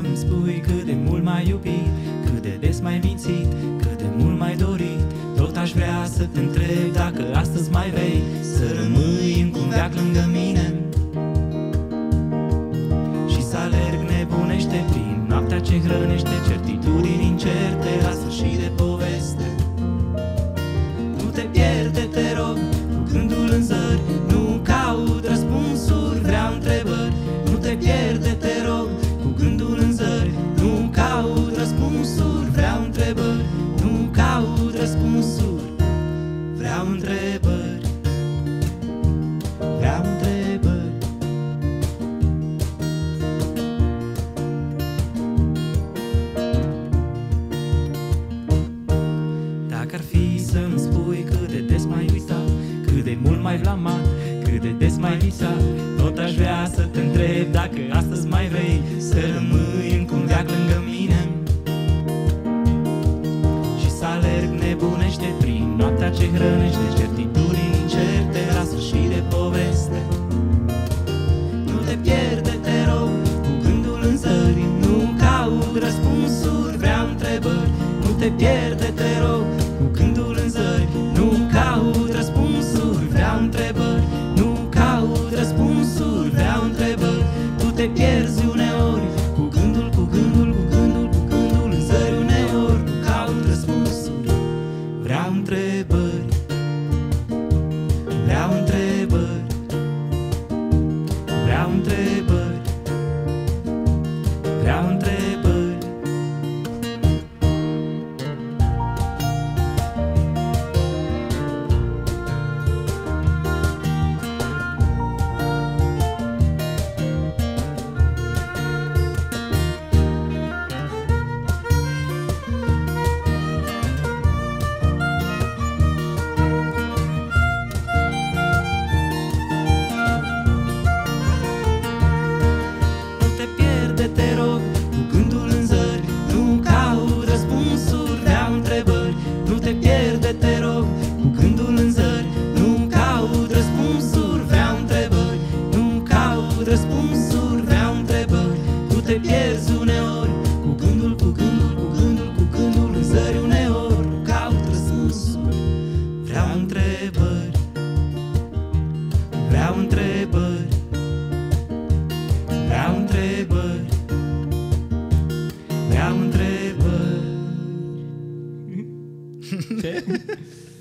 să-mi spui cât de mult m-ai iubit, cât de des m-ai mințit, cât de mult m-ai dorit. Tot aș vrea să te întreb dacă astăzi mai vrei să rămâi încă un veac lângă mine și să alerg nebunește prin noaptea ce hrănește certitudini incerte la sfârșit de poveste. Nu te pierde, te rog, cu gândul în zări, nu caut răspunsuri, vreau întrebări. Nu te pierde, te rog, cu gândul în zări, nu caut răspunsuri, vreau întrebări. Nu caut răspunsuri, vreau întrebări. Vreau întrebări. Dacă ar fi să-mi spui cât de des m-ai uitat, cât de mult m-ai blamat, cât de des m-ai visat, tot aș vrea să te întreb dacă astăzi mai vrei să rămâi încă un veac lângă mine și să alerg nebunește prin noaptea ce hrănește certitudini incerte la sfârșit de poveste. Nu te pierde, te rog, cu gândul în zări, nu caut răspunsuri, vreau întrebări. Nu te pierde, te rog, cu gândul în zări, nu caut răspunsuri, vreau întrebări. Nu caut răspunsuri, vreau întrebări. Tu te pierzi uneori cu gândul, cu gândul, cu gândul, cu gândul în zări uneori. Nu caut răspunsuri, vreau întrebări. Vreau întrebări. Vreau întrebări. Vreau întrebări. Răspunsuri, vreau întrebări. Tu te pierzi uneori cu gândul, cu gândul, cu gândul, cu gândul în zări uneori. Nu caut răspunsuri, vreau întrebări. Vreau întrebări. Vreau întrebări. Vreau întrebări. Ce?